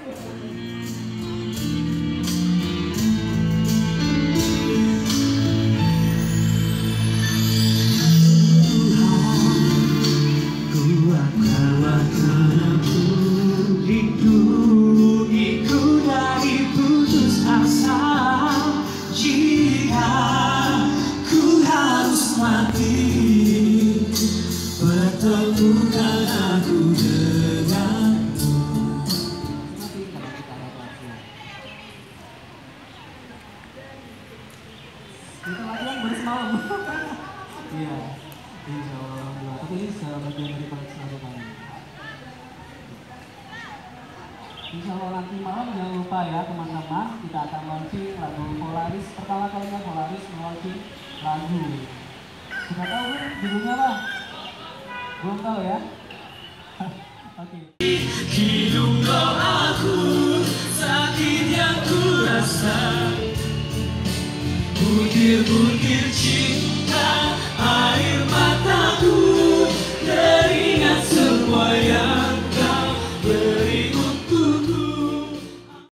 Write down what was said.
Pertemukan aku denganmu. Kita latihan baru semalam. Iya, insya Allah. Tapi ini sebagian dari koleksi lagu kami. Insya Allah nanti malam jangan lupa ya teman-teman, kita akan launching lagu Polaris. Pertama kalinya Polaris launching lagu. Sudah tahu kan judulnya apa? Belum tahu ya? Oke.